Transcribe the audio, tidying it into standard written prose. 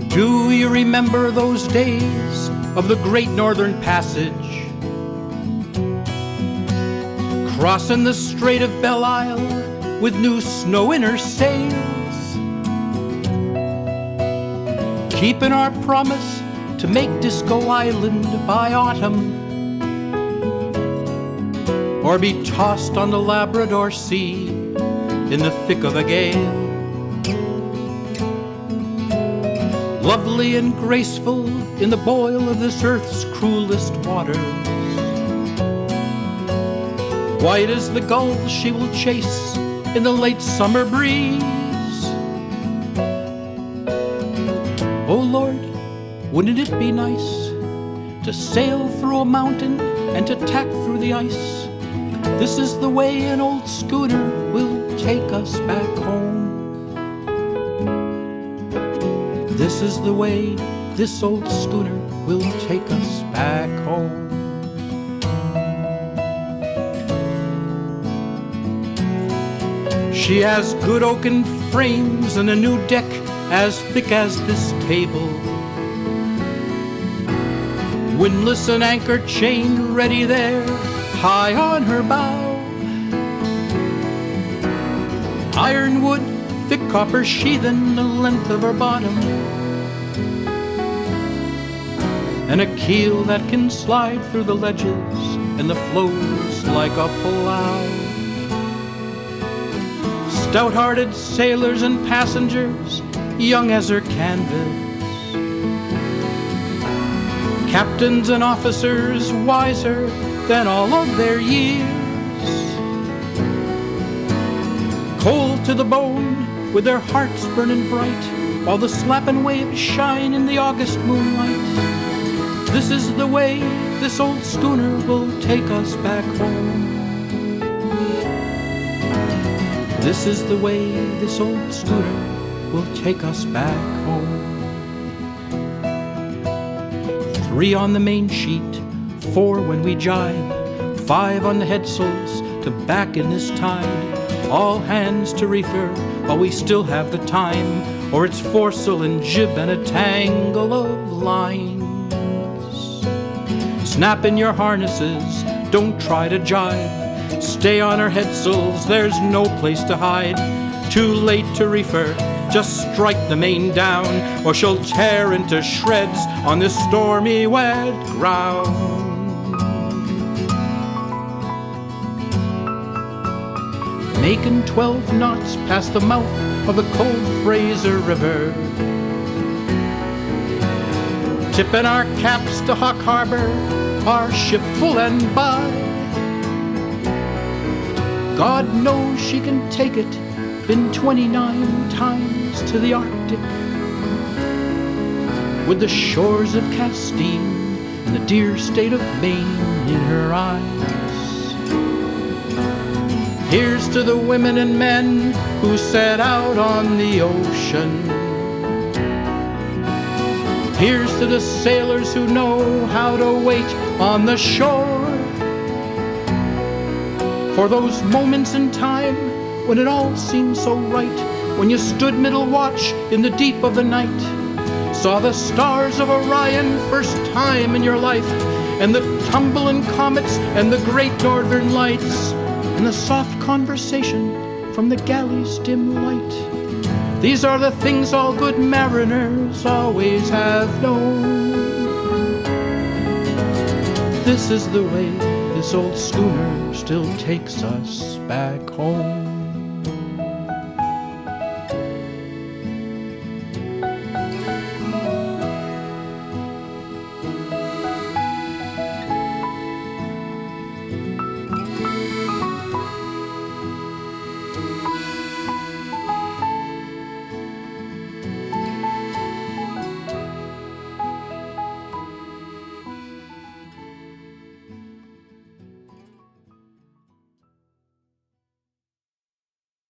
Do you remember those days of the Great Northern Passage? Crossing the Strait of Belle Isle with new snow in her sails, keeping our promise to make Disco Island by autumn, or be tossed on the Labrador Sea in the thick of a gale. Lovely and graceful in the boil of this earth's cruelest waters, white as the gulls she will chase in the late summer breeze. Oh Lord, wouldn't it be nice to sail through a mountain and to tack through the ice? This is the way an old schooner will take us back home. This is the way this old schooner will take us back home. She has good oaken frames and a new deck as thick as this table, windlass and anchor chain ready there, high on her bow. Ironwood, thick copper sheathing the length of her bottom, and a keel that can slide through the ledges and the flows like a plow. Stout-hearted sailors and passengers, young as her canvas, captains and officers wiser than all of their years, cold to the bone with their hearts burning bright, while the slapping waves shine in the August moonlight. This is the way this old schooner will take us back home. This is the way this old schooner will take us back home. 3 on the main sheet, 4 when we jibe, 5 on the headsails to back in this tide. All hands to reefer while we still have the time, or it's foresail and jib and a tangle of lines. Snap in your harnesses, don't try to jibe. Stay on her headsails, there's no place to hide. Too late to reefer, just strike the main down, or she'll tear into shreds on this stormy wet ground. Making 12 knots past the mouth of the cold Fraser River, tipping our caps to Hawk Harbor, our ship full and by. God knows she can take it, been 29 times to the Arctic, with the shores of Castile and the dear state of Maine in her eyes. Here's to the women and men who set out on the ocean. Here's to the sailors who know how to wait on the shore, for those moments in time when it all seemed so right, when you stood middle watch in the deep of the night, saw the stars of Orion first time in your life, and the tumbling comets and the great northern lights, and the soft conversation from the galley's dim light. These are the things all good mariners always have known. This is the way this old schooner still takes us back home.